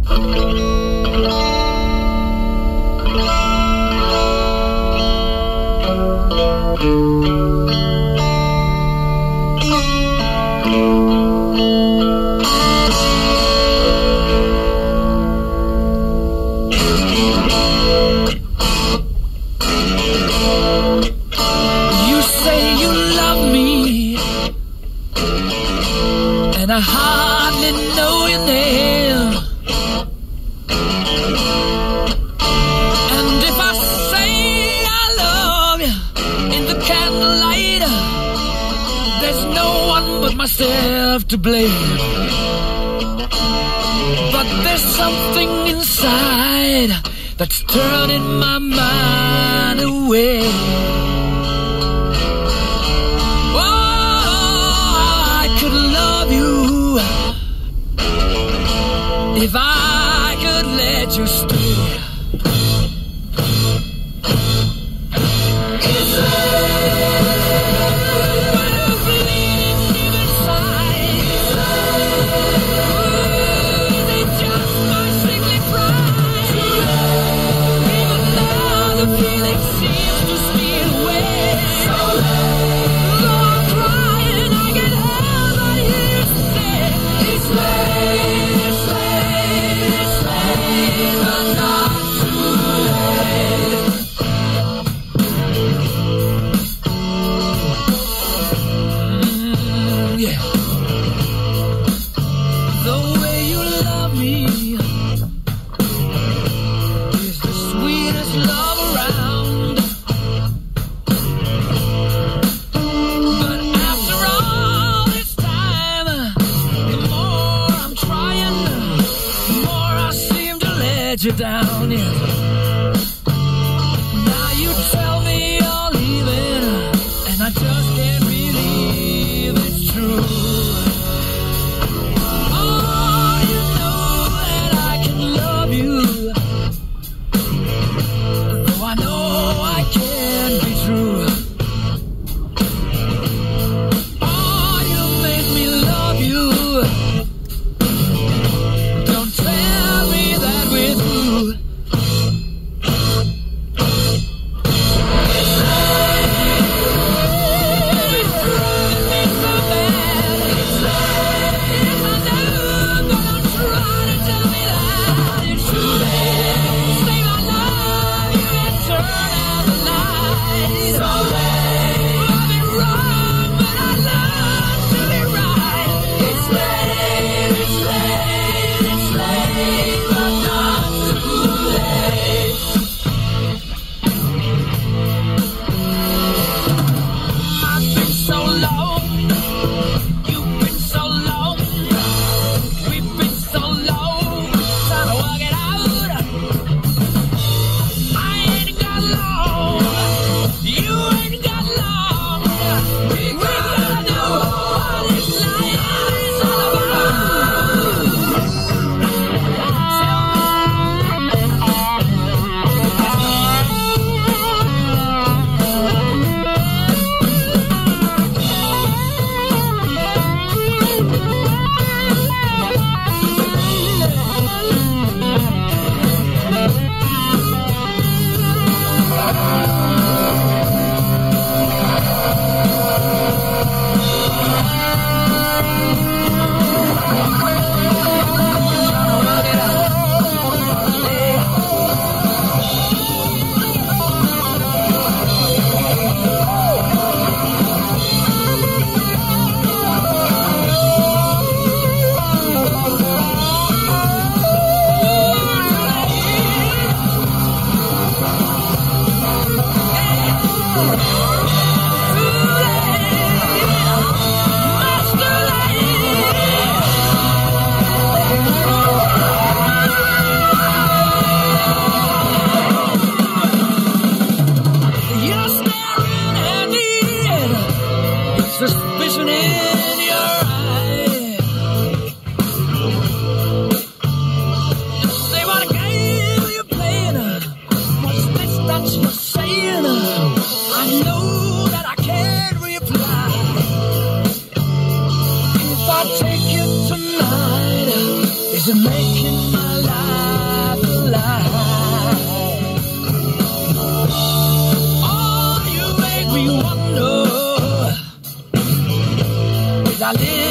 And I hardly know your name. And if I say I love you in the candlelight, there's no one but myself to blame. But there's something inside that's turning my mind away. If I could let you stay. You down, yeah. Now you tell me you're leaving, and I just can't believe it's true. Oh, you know that I can love you, though I know I can't be true. Oh, you make me love you. Don't tell me that we're through. Suspicion in your eye. Just say what game you're playing. What's this that you're saying? I know that I can't reply. If I take you tonight, is it making my life I live